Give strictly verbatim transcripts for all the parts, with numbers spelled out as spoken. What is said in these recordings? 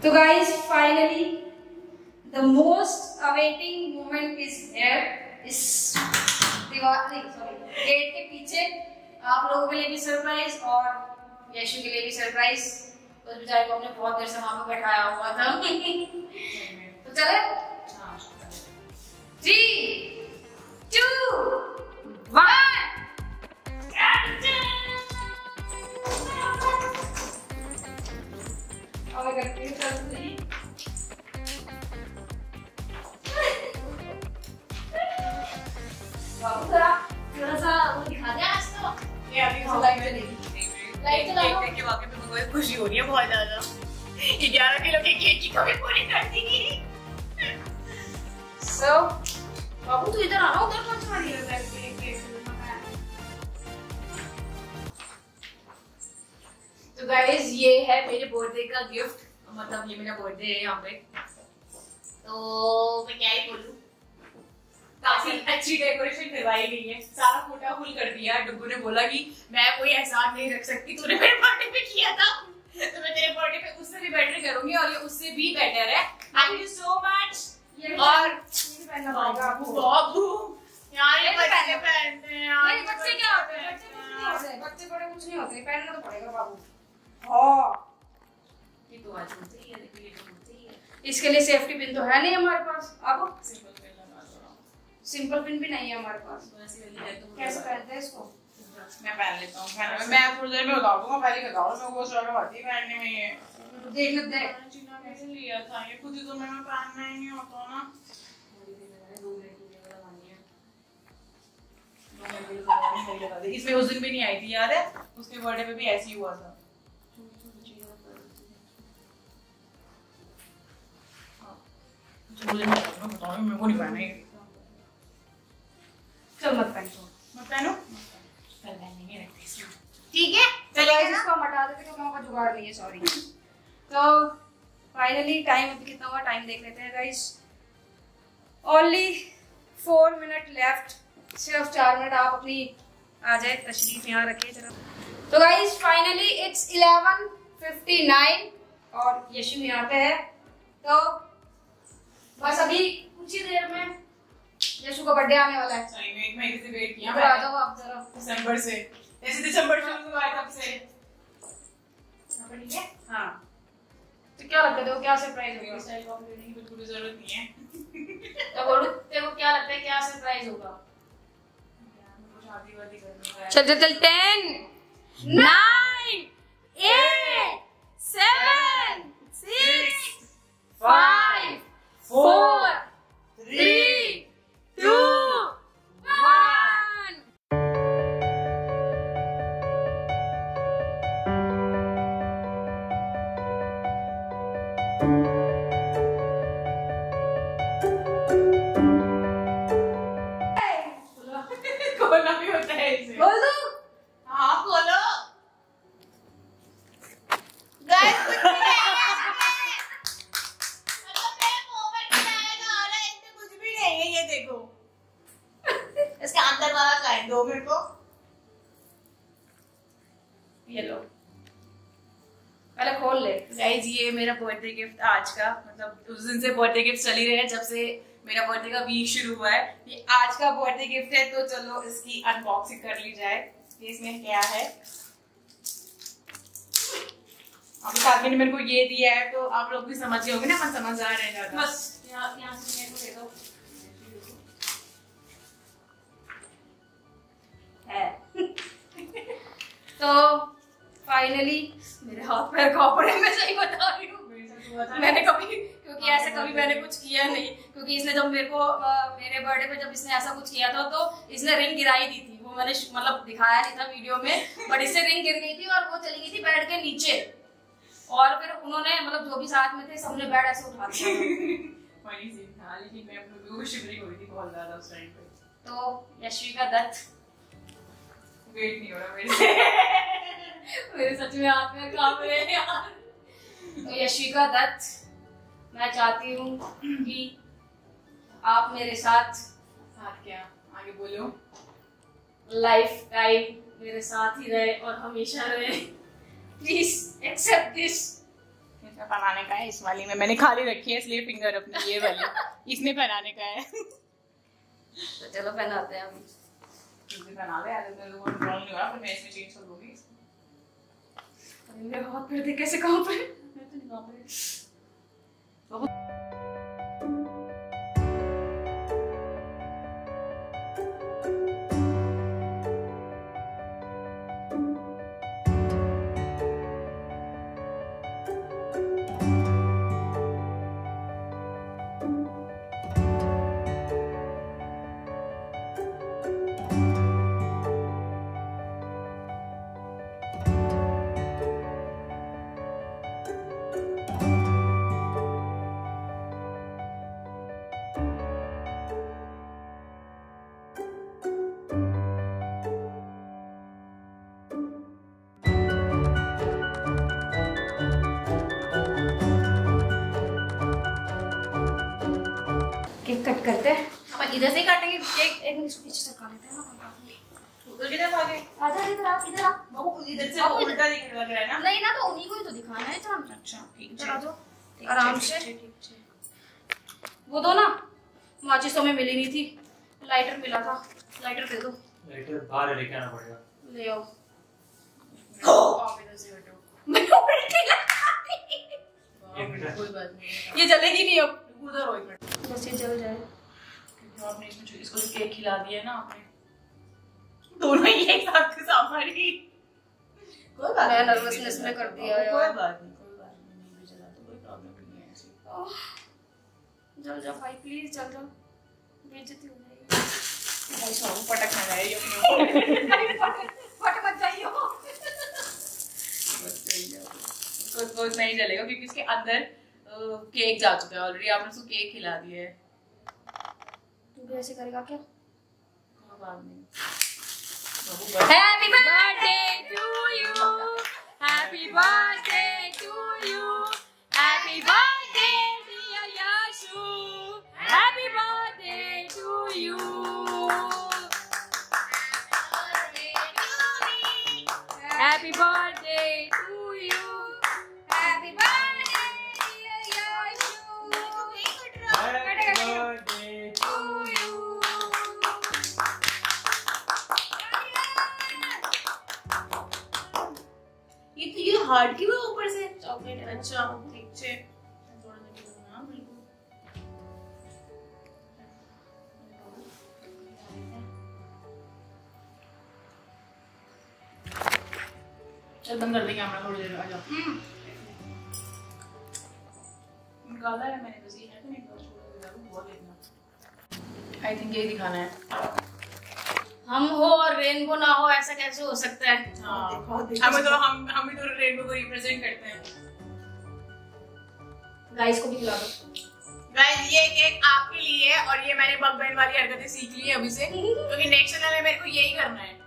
तो guys finally the most awaiting moment is here. इस दीवार नहीं सॉरी गेट के पीछे आप लोगों के लिए भी सरप्राइज और यशु के लिए भी सरप्राइज। उस बेचारे को हमने बहुत देर से वहां पे बैठाया हुआ था। तो चले थ्री टू वन। और करते हैं चलते बाबू जरा थोड़ा सा वो दिखा दे आज तो। ये अभी हाँ, लाइट चलेगी। लाइट चला देख के वाकई में मुझे खुशी हो रही है बहुत ज्यादा। ग्यारह किलो की केक की कमी पूरी कर दी। सो बाबू तू इधर आना, उधर कौन सा रही है बैठ के केक। तो गाइस ये है मेरे बर्थडे का गिफ्ट, मतलब ये मेरा बर्थडे है यहाँ पे। तो मैं क्या ही बोलूं, काफी अच्छी डेकोरेशन करवाई गई है, सारा कोटा फुल कर दिया। डुगू ने बोला कि मैं कोई एहसान नहीं रख सकती, तूने मेरे बर्थडे पे किया था तो मैं तेरे बर्थडे पे उससे भी बेटर करूंगी और ये उससे भी बेटर है। Thank you so much. और बाबू बाबू यार ये बच्चे पहनते हैं यार। नहीं बच्चे क्या होते हैं, बच्चे कुछ नहीं होते, बच्चे बड़े कुछ नहीं होते, पहनना तो पड़ेगा बाबू। हाँ ये तो आज होते ही है, देखो ये तो होते ही है। इसके लिए सेफ्टी पिन तो है नहीं हमारे पास। अब सिंपल पिन लगा दो। सिंपल पिन भी नहीं है हमारे पास। तो ऐसे वाली है तो कैसे पहनते हैं इसको? मैं पहन लेता हूँ। मैं मैं थोड़ी देर में बता दूंगा, पहले बताओ मेरे को शौक आती है पहनने में। ये देख लो देख चीना कैसे लिया था, ये खुद ही तो मैं पहनना ही नहीं होता ना। इसमें उस दिन भी नहीं आई थी, याद है? उसके बर्थडे पे भी ऐसे ही हुआ था। मुझे नहीं बताओ, मेरे को नहीं पहना ये। चल मत पहन तो मत पहनो, कल पहनेंगे रखते इसमें, ठीक है? चलिए इसको हम हटा देते क्योंकि हमका जुगाड़ नहीं है, सॉरी। तो फाइनली टाइम अभी कितना हुआ, टाइम देख लेते हैं guys. Only four minute left, सिर्फ चार मिनट आप अपनी आ जाए तशरीफ यहाँ रखिए जरा। तो guys finally it's eleven fifty nine और यशु यहाँ पे है। तो बस अभी कुछ ही देर में यशु का बर्थडे आने वाला है। सही में एक महीने से वेट किया इधर आ जाओ आप जरा। दिसंबर से, जैसे दिसंबर शुरू हुआ है तब से। ठीक है हाँ। तो क्या लगता है देखो क्या सरप्राइज होगा? स्टाइल कॉपी करने की बिल्कुल जरूरत नहीं है। तो बोलूं देखो क्या लगता है क्या सरप्राइज होगा? शादी वादी करने का। चल चल चल ten nine eight seven six five four three two one. खोलना भी होता है इसे। बोल दो। हाँ खोलो। गाइस कुछ नहीं है। मतलब मेरे मोमेंट बनाएगा और इसमें कुछ भी नहीं है, ये देखो। इसके अंदर वाला का है, दो मेरे को। ये लो पहले खोल ले। गाइस ये मेरा बर्थडे गिफ्ट आज का, मतलब उस दिन से बर्थडे गिफ्ट चल ही रहे हैं जब से मेरा बर्थडे का वीक शुरू हुआ है। ये आज का बर्थडे गिफ्ट है, तो चलो इसकी अनबॉक्सिंग कर ली जाए। ये इसमें क्या है? आपके साथ में मेरे को ये दिया है तो आप लोग भी समझ गए होंगे ना, मैं समझदार है ज्यादा। बस यहाँ यहाँ से मेरे को दे दो। है तो फाइनली मेरे हाथ पैर कांप रहे, मैं सही बता रही हूँ। मैंने कभी क्योंकि ऐसे कभी मैंने कुछ किया नहीं, क्योंकि इसने जब मेरे को मेरे बर्थडे पे जब इसने ऐसा कुछ किया था तो इसने रिंग गिराई दी थी। वो मैंने मतलब दिखाया नहीं था वीडियो में, बट इससे रिंग गिर गई थी और वो चली गई थी बेड के नीचे। और फिर उन्होंने मतलब जो भी साथ में थे सबने बेड ऐसे उठा दिया। फनी सीन था, लेकिन मैं अपनी भी शिवरिंग हो रही थी बहुत ज्यादा उस टाइम पे। तो यशवी का दत्त वेट नहीं हो रहा मेरे से। मेरे सच में हाथ में कांप रहे हैं यार। तो यशिका दत्त, मैं चाहती हूँ कि आप मेरे साथ साथ क्या आगे बोलो, लाइफ टाइम मेरे साथ ही रहे और हमेशा रहे। Please accept this. पहनाने का है इस वाली में, मैंने खाली रखी है इसलिए फिंगर अपनी ये वाली इसमें पहनाने का है। तो चलो पहनाते हैं अभी। पहना ले यार, मेरे को प्रॉब्लम नहीं हो रहा, फिर मैं इसमें चेंज कर दूंगी। मेरे बहुत फिर देख कैसे कहाँ पे मैं तो नहीं कांप रही बहुत। केक कट करते हैं। अब इधर से काटेंगे केक, एक मिनट पीछे से काट लेते हैं ना। उधर किधर भागे? आजा इधर आ, इधर आ। बाबू इधर से उल्टा दिख लग रहा है ना? नहीं ना, तो उन्हीं को ही तो दिखाना है। चल अच्छा ठीक है, आ जाओ है आराम से। वो दो ना, माचिस तो हमें मिली नहीं थी, लाइटर मिला था। लाइटर दे दो। लाइटर बाहर लेके आना पड़ेगा। ले आओ। आप इधर से बैठो। एक मिनट। कोई बात नहीं, ये जलेगी नहीं अब, उधर हो एक मिनट। बस ये जल जाए। क्योंकि आपने इसमें जो- इसको केक खिला दिया है ना आपने, दोनों ही एक साथ के सामने। कोई बात मैं नहीं, नर्वसनेस में कर दिया यार। कोई बात नहीं, कोई बात नहीं, नहीं भी जला तो कोई प्रॉब्लम नहीं है ऐसी। जल जाओ भाई, प्लीज जल जाओ, बेइज्जती हो जाएगी। भाई साहब पटक ना जाए ये अपने फट मत जाइयो। बस सही है। उसको उसको नहीं जलेगा क्योंकि उसके अंदर केक जा चुका है ऑलरेडी, आपने उसको केक खिला दिया है। तू भी ऐसे करेगा क्या? कोई बात नहीं। Happy birthday to you, happy birthday to you, happy birthday dear Yashu, happy birthday to you, happy birthday to you, happy birthday dear Yashu, Happy birthday to you. ये तो ये हार्ड क्यों है ऊपर से? चॉकलेट है। अच्छा ठीक है, थोड़ा सा गिरा ना बिल्कुल। चल बंद कर देंगे कैमरा थोड़ी देर, आ जाओ। निकाला है मैंने, बस ये है तो नहीं छोड़ दूँ बहुत देखना। आई थिंक यही दिखाना है। हम हो और रेनबो ना हो, ऐसा कैसे हो सकता है? हाँ, हमें तो हम हम भी तो रेनबो को रिप्रेजेंट करते हैं। गाइस को भी खिला दो। गाइस ये केक आपके लिए है और ये मैंने बग बहन वाली हरकतें सीख ली है अभी से, क्योंकि नेक्स्ट चैनल में मेरे को यही करना है।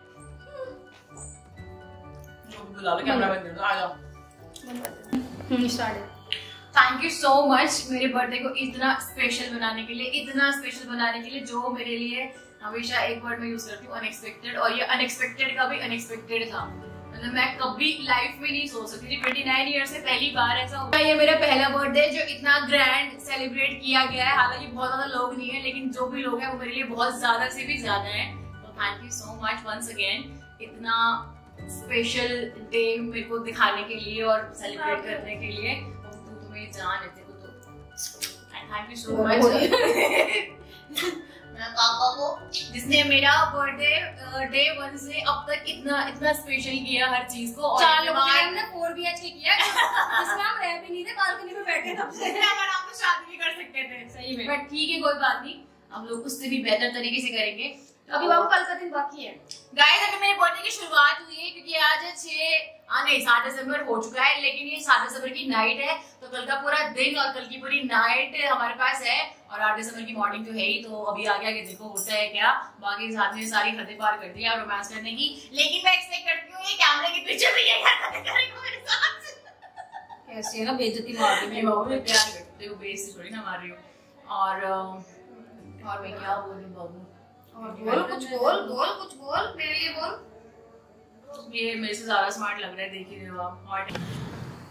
बुला लो, कैमरा बंद कर दो, आ जाओ। Hmm start. Thank you so much मेरे बर्थडे को इतना स्पेशल बनाने के लिए, इतना स्पेशल बनाने के लिए, जो मेरे लिए हमेशा एक वर्ड में यूज करती हूँ, अनएक्सपेक्टेड। और ये अनएक्सपेक्टेड का भी अनएक्सपेक्टेड था, मतलब मैं कभी लाइफ में नहीं सोच सकती थी। उनतीस ईयर से पहली बार ऐसा हुआ। ये मेरा पहला बर्थडे जो इतना ग्रैंड सेलिब्रेट किया गया है। हालांकि बहुत ज्यादा लोग नहीं है, लेकिन जो भी लोग हैं वो मेरे लिए बहुत ज्यादा से भी ज्यादा है। तो thank you so much once again, इतना स्पेशल डे मेरे को दिखाने के लिए और सेलिब्रेट करने के लिए। और तू तो मेरी जान है, तेरे को तो थैंक यू सो मच पापा को, जिसने मेरा बर्थडे डे वन से अब तक इतना इतना स्पेशल किया हर चीज को। और चार लोगों के लिए हमने फोर भी एच के किया, जिसमें हम रह भी नहीं थे, बालकनी में बैठे तब से। अगर आप तो शादी भी कर सकते थे सही में। बट ठीक है, कोई बात नहीं, हम लोग उससे भी बेहतर तरीके से करेंगे। अभी बाबू कल का दिन बाकी है। गाइस अभी मेरे बर्थडे की शुरुआत हुई है, क्योंकि आज है छह हाँ नहीं सात दिसंबर हो चुका है, लेकिन ये सात दिसंबर की नाइट है, तो कल का पूरा दिन और कल की पूरी नाइट हमारे पास है। और आठ दिसंबर की मॉर्निंग तो है ही, तो अभी आगे आगे देखो होता है क्या। बाकी साथ में सारी हदें पार कर दी है रोमांस करने की, लेकिन मैं एक्सपेक्ट करती हूँ ये कैमरे के पीछे भी ये हरकतें करेगा मेरे साथ। कैसे ना बेइज्जती मार दी मैं बाबू प्यार करती हूँ, बेइज्जती थोड़ी ना मार रही हूँ। और और मैं क्या बोलूँ बाबू, बोल कुछ बोल बोल कुछ बोल मेरे लिए बोल। ये मेरे से ज्यादा स्मार्ट लग रहा है, देख ही रहे हो आप। और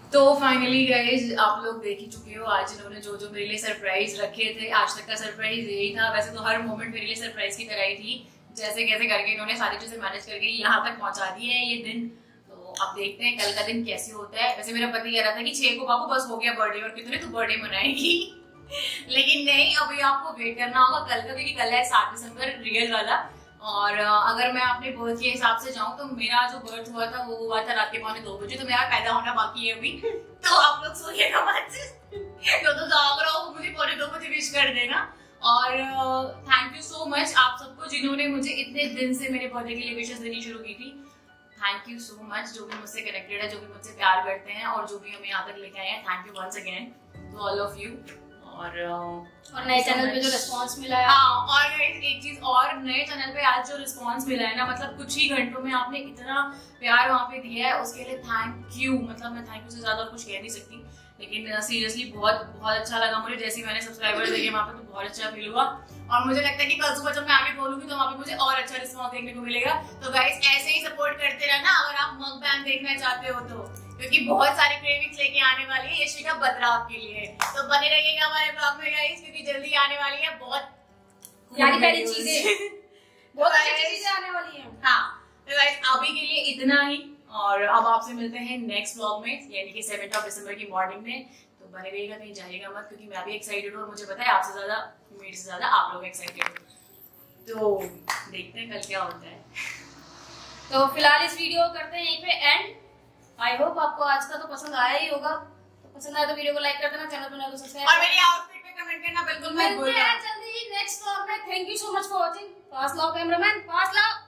तो फाइनली गाइज आप लोग देख ही चुके हो आज इन्होंने जो जो मेरे लिए सरप्राइज रखे थे। आज तक का सरप्राइज यही था, वैसे तो हर मोमेंट मेरे लिए सरप्राइज की तरह ही थी। जैसे कैसे करके इन्होंने सारी चीजें मैनेज करके यहाँ तक पहुंचा दी है ये दिन। तो अब देखते हैं कल का दिन कैसे होता है। वैसे मेरा पति कह रहा था कि छह को बाबू बस हो गया बर्थडे और कितने तू बर्थडे मनाएगी लेकिन नहीं, अभी आपको वेट करना होगा कल का, क्योंकि कल है सात दिसंबर रियल वाला। और अगर मैं अपने बर्थ के हिसाब से जाऊं तो मेरा जो बर्थ हुआ था वो हुआ था रात के पौने दो बजे, तो मेरा पैदा होना बाकी है अभी। तो आप लोग सोइएगा मत तो तो जाग रहा हो मुझे पौने दो बजे विश कर देना। और थैंक यू सो मच आप सबको जिन्होंने मुझे इतने दिन से मेरे बर्थडे के लिए विशेस देनी शुरू की थी। थैंक यू सो मच, जो भी मुझसे कनेक्टेड है, जो भी मुझसे प्यार करते हैं और जो भी हमें यहाँ तक लेके आए हैं। Thank you once again to all of you. और और नए चैनल पे जो रिस्पांस मिला है, हाँ, और एक चीज और, नए चैनल पे आज जो रिस्पांस मिला है ना, मतलब कुछ ही घंटों में आपने इतना प्यार वहाँ पे दिया है, उसके लिए थैंक यू। मतलब मैं थैंक यू से ज्यादा और कुछ कह नहीं सकती, लेकिन सीरियसली बहुत बहुत अच्छा लगा मुझे। जैसे मैंने सब्सक्राइबर्स देखे वहाँ पे तो बहुत अच्छा फील हुआ। और मुझे लगता है कि कल सुबह जब मैं आगे बोलूंगी तो वहाँ पे मुझे और अच्छा रिस्पॉन्स देखने को मिलेगा। तो गाइस ऐसे ही सपोर्ट करते रहना अगर आप मकबैन देखना चाहते हो तो, क्योंकि बहुत सारी क्रेविंग्स लेके आने वाली है यशिका बत्रा आपके लिए। तो बने रहिएगा हमारे ब्लॉग में गाइस, क्योंकि जल्दी आने वाली है बहुत प्यारी प्यारी चीजें बहुत अच्छी चीजें आने वाली हैं। हाँ तो गाइस अभी के लिए इतना ही, और अब आपसे मिलते हैं नेक्स्ट व्लॉग में, यानी कि सेवेंथ ऑफ दिसंबर की मॉर्निंग में। तो बने रहिएगा, कहीं जाइएगा मत, क्योंकि मैं भी एक्साइटेड हूँ और मुझे पता है आपसे ज्यादा मेरे से ज्यादा आप लोग एक्साइटेड हो। तो देखते हैं कल क्या होता है। तो फिलहाल इस वीडियो को करते हैं यहीं पे एंड। आई होप आपको आज का तो पसंद आया ही होगा। तो पसंद आया तो वीडियो को लाइक कर देना, चैनल पर नए तो सब्सक्राइब और मेरी आउटफिट पे कमेंट करना बिल्कुल मत मिलते भूलना। हैं जल्दी ही नेक्स्ट व्लॉग में। Thank you so much for watching. पास लाओ कैमरामैन, पास लाओ।